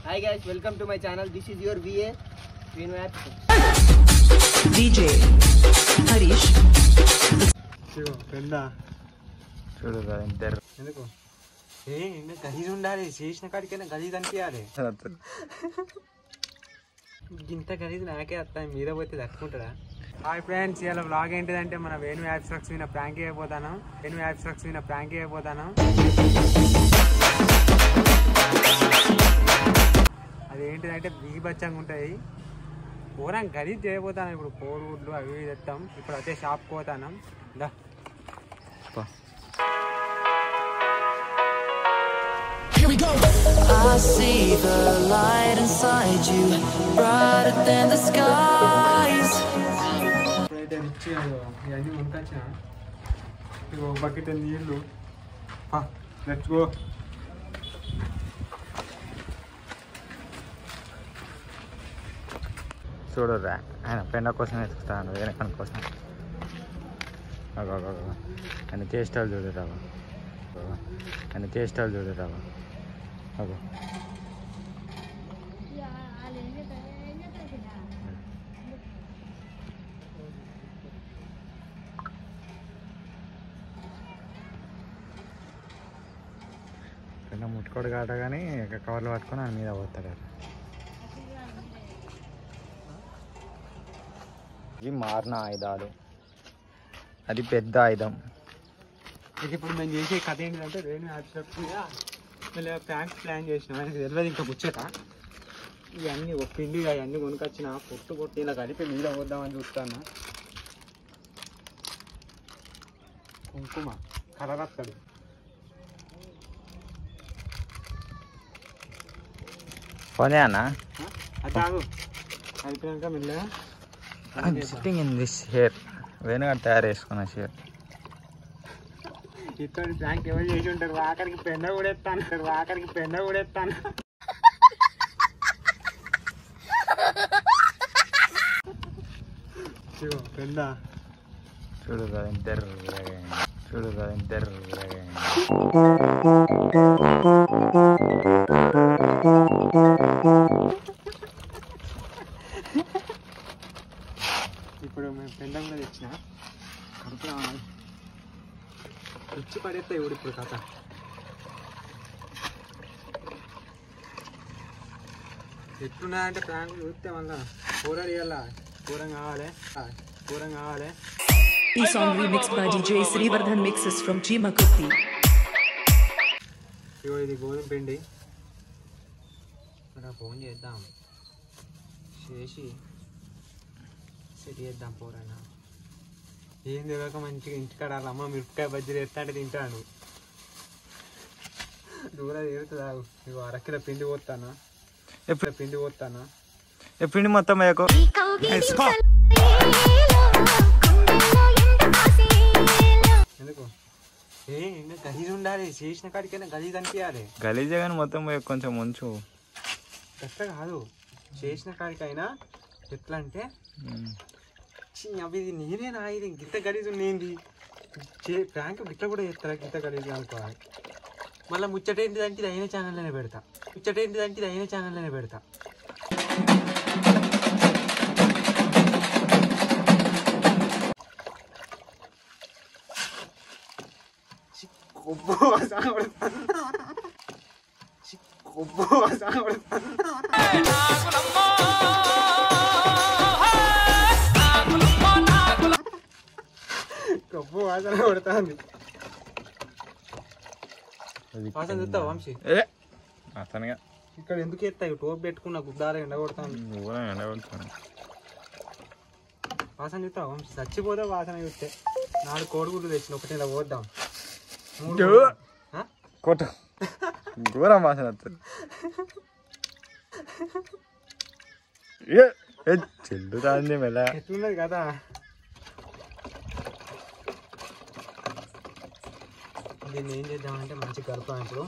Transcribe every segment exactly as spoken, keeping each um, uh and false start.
Hi guys, welcome to my channel. This is your V A Venu app. D J Harish. చూడు పెండా చూడరా inter ఎందుకు ఏ ఇంకా గలీజ్ ఉండాలి చేసిన కాడికైనా గలీజ్ అనిపించాలి ఇంత గలీజ్ నాకే వస్తాయి మీద పోతే తట్టుకుంటారా హాయ్ ఫ్రెండ్స్ ఇలా వ్లాగ్ ఏంటిదంటే మన వేణు యాప్స్ రక్స్ మీద ప్రాంక్ అయిపోతాను వేణు యాప్స్ రక్స్ మీద ప్రాంక్ అయిపోతాను అది ఏంటిదంటే బీభత్సంగా ఉంటాయి పూరం గలీజ్ చేయబోతాను ఇప్పుడు కోడిగుడ్లు అవి తెస్తాం ఇప్పుడు అయితే షాప్కి పోతాను దా I see the light inside you, brighter than the skies. ఇప్పుడైతే రిచ్ ఇవన్నీ కొనుకొచ్చిన ఇగో బకెట్ నీళ్ళు లెట్స్ గో చూడరా ఆయన పెండ కోసం వెతుకుతాను వేరే కనుక కోసం ఆయన చేష్టాలు చూడరావా ఆయన చేష్టాలు చూడరావా అగో పెండ ముట్టుకోడు కాట కానీ కవర్లు పట్టుకొని ఆయన మీద పోతాడు ఇవి మారిన ఆయుధాలు అది పెద్ద ఆయుధం ఇప్పుడు మేము చేసే కథ ఏంటంటే వేణు యాప్స్ మళ్ళీ ప్లాన్ ప్లాన్ చేసినాం ఆయనకు తెలియదు ఇంకా ముచ్చట ఇవన్నీ ఒక పిండి అవన్నీ కొనుకొచ్చిన పొట్టు పొట్టు ఇలా కలిపి మీద పోద్దామని చూస్తాను కుంకుమ కలర్ వస్తాడు పోనీ అన్న అది కాదు అయిపోయాక మెల్లగా సిట్టింగ్ ఇన్ దిస్ హెయిర్ వేణుగా తయారు చేసుకున్న షేర్ ఇక్కడ ప్రాంక్ ఎవరు చేసి ఉంటారు ఆఖరికి పెండ కూడా ఎత్తాను ఆఖరికి పెండ కూడా ఎత్తాను పెండ చూడరా ఇద్దరు చూడరా ఇద్దరు ఇప్పుడు మేము పెండ కూడా తెచ్చిన కడుపులో రుచి పడేస్తాయి ఇప్పుడు ఇప్పుడు కథ ఎట్లున్నాయంటే ప్రాంక్ చూస్తే మళ్ళా కూర తీయాల కూరం కావాలి కూరం కావాలి E song remixed by D J Srivardhan mixes from Jimakutti. ఇగో ఇది గోధుమ పిండి అలా ఫోన్ చేద్దాం చేసి సెట్ చేద్దాం పోరన్నా ఏం తెలియక మంచిగా ఇంటికాడ వాళ్ళ అమ్మ మిరపకాయ బజ్జీలు ఎత్తా అంటే తింటాను దూరం తీరుతుంది ఆగు ఇగో అరకిల పిండి పోతానా ఎప్పుడు పిండి పోతానా పిండి మొత్తం వేయకు ఎందుకు ఏ ఇంకా గలీజ్ ఉండాలి చేసిన కాడికైనా గలీజ్ అనిపించాలి గలీజే కానీ మొత్తం వేయకు కొంచెం ఉంచు ఎట్లా కాదు చేసిన కాడికైనా ఎట్లా అంటే అవి ఇది నేనేనా ఇది గిత్త గలీజ్ ఉన్నేంది చే ప్రాంక్ గిట్ల కూడా చేస్తారా గిత్త గలీజ్ అనుకోవాలి మళ్ళీ ముచ్చటేంటిదంటే ఇది అయిన ఛానల్లోనే పెడతా ముచ్చటేంటిదంటే ఇది అయిన ఛానల్లోనే పెడతా కొబ్బు వాసన పడుతుంది కొబ్బు వాసన పడుతుంది కొబ్బు వాసన పడుతుంది వాసన చూస్తావు వంశీ అతనిగా ఇక్కడ ఎందుకు ఎత్తాయి టోప్ పెట్టుకున్న గుద్దాల ఎండగొడతాను ఎండగొడతాను వాసన చూస్తావు వంశీ చచ్చిపోతే వాసన చూస్తే నాలుగు కోడిగుడ్లు తెచ్చిన ఒకటి ఇలా పోద్దాం కొట్టు ఘోరం వాసన వస్తుంది చెల్లు రాంది మెల్ల ఎట్లున్నది కదా దీన్ని ఏం చేద్దామంటే మంచి కలుపుతాం ఇప్పుడు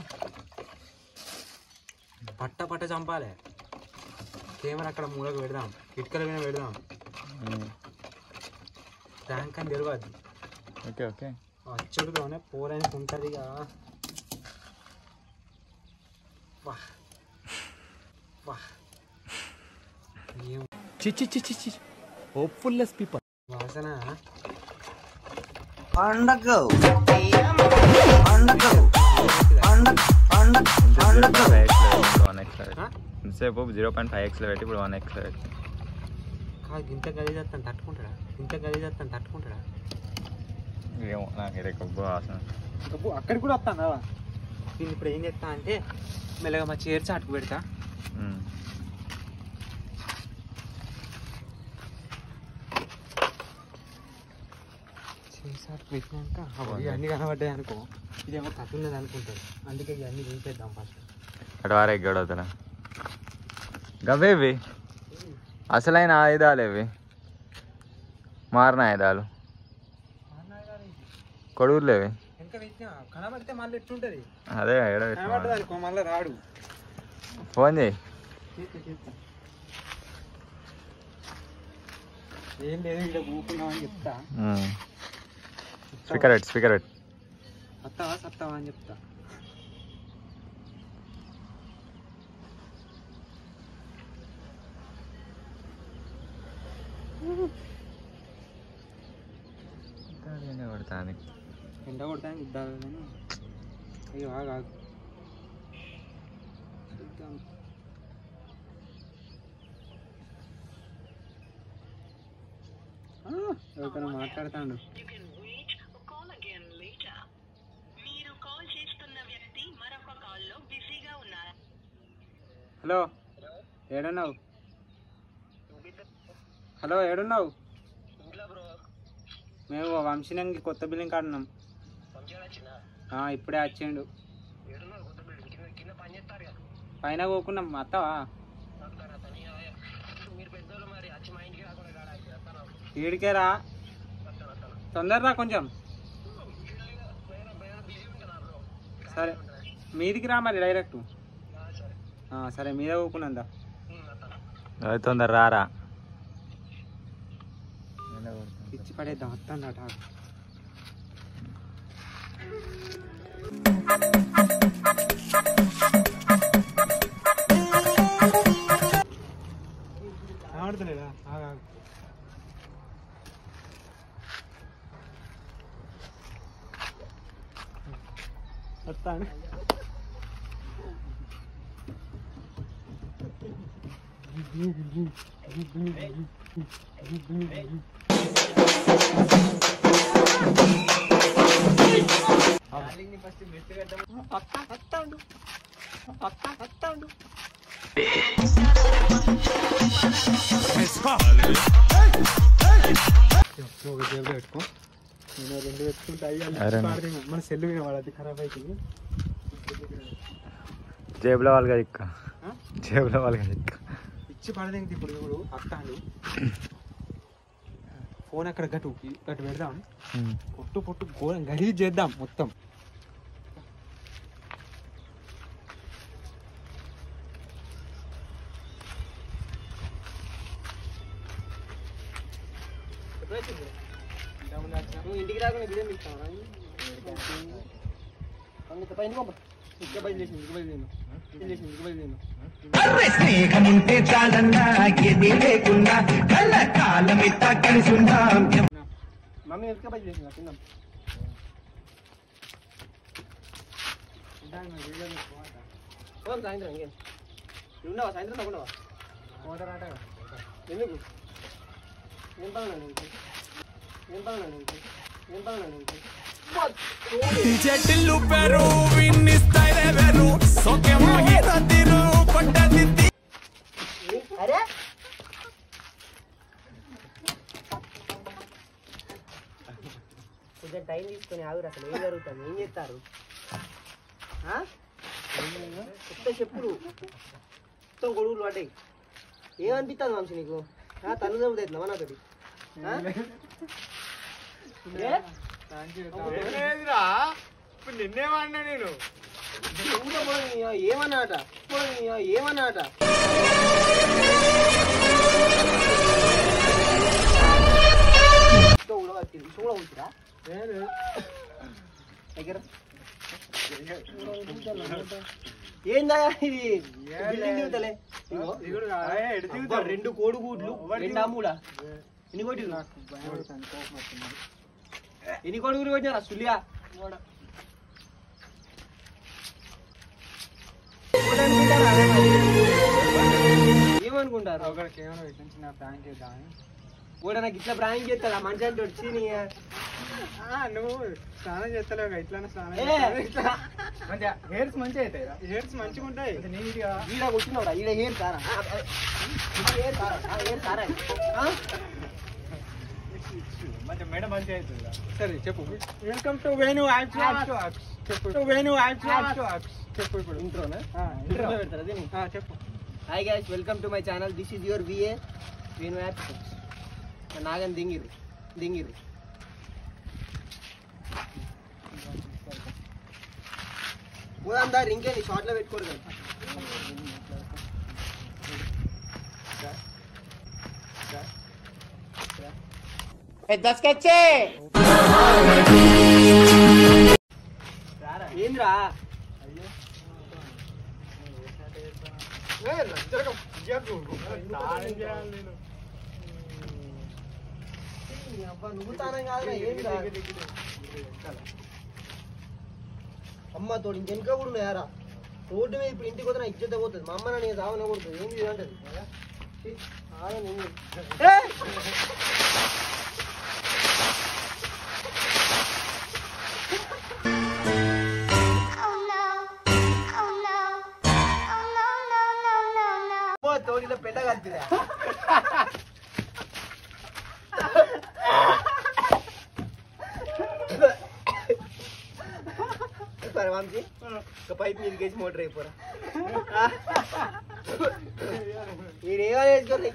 పట్ట పట్ట చంపాలి కెమెరా అక్కడ మూలకు పెడదాం ఇటుకల మీద పెడదాం ట్యాంక్ అని తెలియదు ఓకే ఓకే అచ్చుడుతోనే పోరానికి ఉంటుంది ఇక చిచి చిచి చిచి హోప్ఫుల్లెస్ పీపుల్ వాసన పండగ పండగ పండగ పండగ వన్ ఎక్స్లో ఇంతసేపు జీరో పాయింట్ ఫైవ్ ఎక్స్లో పెట్టి ఇప్పుడు వన్ ఎక్స్లో పెట్టి కాదు ఇంత గలీజ్ వస్తాను తట్టుకుంటాడా ఇంత గలీజ్ వస్తాను తట్టుకుంటాడా ఏమో నాకు ఇది కొబ్బు వాసన అక్కడికి కూడా వస్తాను నేను ఇప్పుడు ఏం చేస్తా అంటే మెల్లగా మా చీర చాటుకు పెడతా చీర చాటుకు పెట్టినాక ఇవన్నీ కనబడ్డాయి అనుకో ఇదేమో కథ ఉన్నది అనుకుంటాడు అందుకే ఇవన్నీ తీసేద్దాం ఫస్ట్ అటు వారే గడవుతున్నా గవేవి అసలైన ఆయుధాలు ఇవి మారిన ఆయుధాలు కొడుగులేవి ఇంకా పెట్టినా కనబడితే మళ్ళీ ఎట్లుంటది అదే కనబడ్డది అనుకో మళ్ళీ రాడు ఫోన్ చేయి ఏం లేదు ఇక్కడ కూకున్నామని చెప్తా స్పీకర్ పెట్ స్పీకర్ పెట్ వస్తావా సత్తావా అని చెప్తా కొడతాను ఎండ కొడతాను ఇద్దాం కానీ అయ్యో ఆగాగు ఎవరికైనా మాట్లాడతాడు హలో ఏడున్నావు హలో ఏడున్నావు మేము వంశీనంగి కొత్త బిల్డింగ్ కాడున్నాం ఇప్పుడే వచ్చిండు పైన పోకున్నాం అత్తవా ఈడికే రా తొందరరా కొంచెం సరే మీదికి రా మరి డైరెక్ట్ సరే మీద పోకున్నందా తొందర రారా ఇచ్చి పడేద్దాం వస్తాడట ఆడతలేదా వస్తాను వస్తాడు వస్తాడు ఒక జేబులో పెట్టుకో నేను రెండు పెట్టుకుంటే అయ్యి మన సెల్లు మీద వాడది ఖరాబ్ అవుతుంది జేబులో వాళ్ళగా ఇక్క జేబులో వాళ్ళగా ఇక్క ఇచ్చి పడదేంటి ఇప్పుడు ఇప్పుడు వస్తాడు ఫోన్ అక్కడ గట్టు గట్టు పెడదాం పొట్టు పొట్టు ఘోరం గలీజ్ చేద్దాం మొత్తం ఇంటికి రాకుండా గిడేం ఇస్తాను పైన ఇంకా బయలు చేసింది ఇంక బయలు లేను ఇంక చేసింది ఇంక బయలు లేను స్నేహముంటే చాలన్నా ఏది లేకుండా కళ్ళ కాలమిట్ట కలిసి ఉందాం మమ్మీ ఎంత బయలు చేసింది తిన్నాం పోదాం సాయంత్రం ఇంకేం ఉన్నావా సాయంత్రం తగ్గున్నావా పోతారాట ఎందుకు ఏం పనులు నీకు ఏం పనులు నీకు ఏం పనులు నీకు చెట్టిల్లు పెరు విన్నిస్తాయిరే వెరు సోకే మోహిత తిరు పట్టది అరే కొంచెం టైం తీసుకొని ఆగురు అసలు ఏం జరుగుతుంది ఏం చేస్తారు కొత్త చెప్పుడు మొత్తం గొడుగులు పడ్డాయి ఏమనిపిస్తుంది వంశీ నీకు తను చదువుతుంది మనతోటి ఇప్పుడు నిన్నేమన్నా నేను ఏమన్నాట ఏమన్నాట కూడా ఉంచురా దగ్గర ఏందా ఇది బిల్డింగ్ దిగుతలే ఇగో అబ్బా, రెండు కోడిగుడ్లు రెండా మూడా ఎన్ని కోటి ఎన్ని కోడిగుడ్లు కొట్టినారా సులియా ఏమనుకుంటారు ఒకరికి ఏమైనా చిన్న ప్రాంక్ చేద్దామని కూడా నాకు ఇట్లా ప్రాంక్ చేస్తాడు ఆ మనిషి అంటే వచ్చి నీ నువ్వు స్నానం చేస్తలేవు ఇట్లానే స్నానం ఏ, మంచిగా హెయిర్స్ మంచిగా అవుతాయి హెయిర్స్ మంచిగా ఉంటాయి నీట్గా ఈడ కూర్చున్నావురా ఈడ ఏం సారా ఏం సారా ఏం సారా మంచిగా మేడం మంచిగా అవుతుంది సరే చెప్పు వెల్కమ్ టు వేణు చెప్పు వేణు చెప్పు ఇప్పుడు ఇంట్రోనా ఇంట్రో పెడతారా దీన్ని చెప్పు hi guys welcome to my channel this is your V Venu Venu నాగన్ దింగిరు దింగిరు పోదాం దారి ఇంకేంది షార్ట్లో పెట్టుకోరు కదా పెద్ద స్కెచ్ ఏంద్రా నువ్వు తానం కాదురా ఏంద్రా అమ్మ తోడు ఇంకెనక కూడా ఉన్నాయారా రోడ్డు మీద ఇప్పుడు ఇంటికి వద్ద ఇజ్జత పోతుంది మా అమ్మ నేను సావన కొడుతుంది ఏంది అంటది తోడిలో పెద్ద కలిపిదా సరే వంశీ ఒక పైప్ మీద గేసి మోటర్ అయిపోరా మీరేమో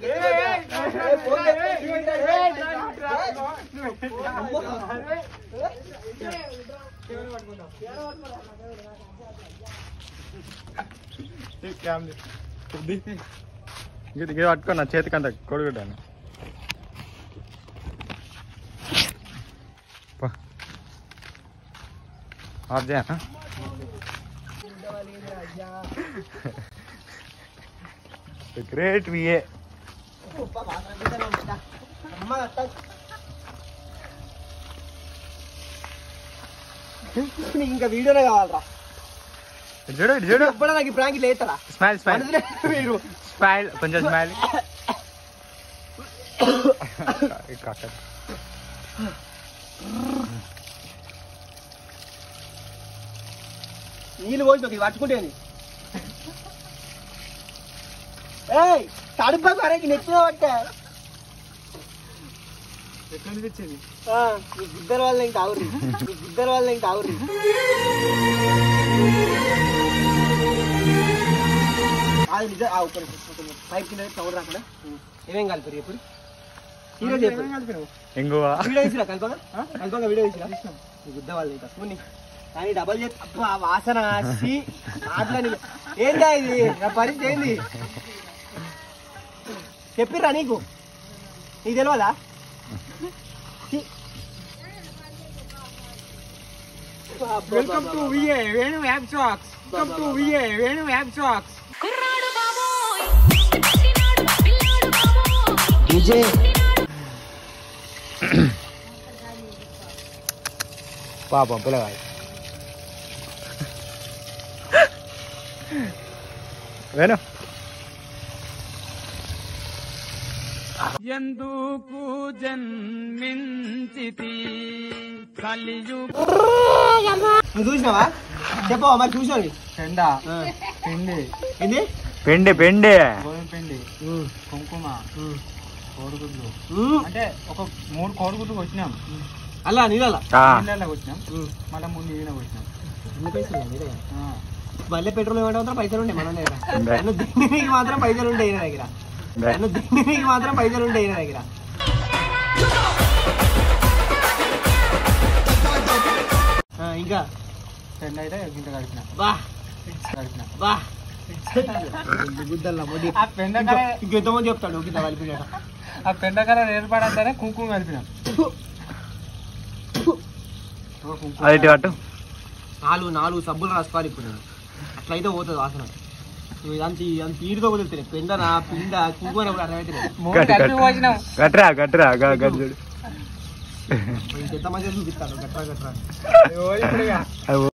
ఇది పట్టుకున్నా చేతికంత కొడుకుంటాను ఆఫ్ చేయనా గ్రేట్ విఏ ఇంకా వీడియోనే కావాలరా చూడు చూడు ఎప్పుడో నాకు ఈ ప్రాంక్ లేతారా స్మైల్ స్మైల్ మీరు స్మైల్ కొంచెం స్మైల్ నీళ్ళు పోసి ఇది పట్టుకుంటేది ఏయ్ తడుపు మరేకి నెత్తిన పట్టా ఎట్లా అనిపించింది నీ ఇద్దరు వాళ్ళ ఇంకా ఆవురి నీ ఇద్దరు వాళ్ళ ఇంకా ఆవురి అది నిజం ఆ ఒక్క పైప్ కింద సౌండ్ రాకుండా ఏమేం కలిపారు ఎప్పుడు హీరో చెప్పారు ఇంగువ వీడియో తీసిరా కల్పగా కల్పగా వీడియో తీసిరా నీ గుద్ద వాళ్ళు ఇంకా పోనీ కానీ డబల్ చేసి అబ్బా వాసన వచ్చి మాట్లాడి ఏందా ఇది నా పరిస్థితి ఏంది చెప్పిర్రా నీకు నీకు తెలియదా వెల్కమ్ టు విఏ వేణు యాప్ సాక్స్ వెల్కమ్ టు విఏ వేణు యాప్ సాక్స్ పాపం పిల్లగాడు వేణు ఎందుకు జన్మించితి కలియు నువ్వు చూసినావా చెప్పవా మరి చూసావు పెండ పిండి ఏంది పెండి పెండి గోధుమ పిండి కుంకుమ కోడిగుడ్లు ఉమ్. అంటే ఒక మూడు కోడిగుడ్లు వచ్చినాం అలా నీళ్ళ నీళ్ళకి వచ్చినాం మళ్ళీ మూడు నీళ్ళకి వచ్చినాం మళ్ళీ పెట్రోల్ ఏమంటే పైసలు ఉంటాయి మన దగ్గర నన్ను దిండికి మాత్రం పైసలు ఉంటాయి నా దగ్గర నన్ను దిండికి మాత్రం పైసలు ఉంటాయి నా దగ్గర ఇంకా పెండ అయితే గింత కలిపిన బా కలిపిన బా గుద్దల్లా మొడి ఆ పెండకాయ ఇంకెంతమంది చెప్తాడు గిద్ద కలిపి ఆ పెండకాయ ఏర్పడంతేనే కుంకుమ కలిపినాం అది అటు నాలుగు నాలుగు సబ్బులు రాసుకోవాలి ఇప్పుడు నేను అట్లయితే పోతుంది వాసన అంత అంత ఈడుతో వదులుతాయి పెండ నా పిండ కూకొని అర్థమైతే గట్రా గట్రా గట్టు ఇంకెంత మంచిగా చూపిస్తాను గట్రా గట్రా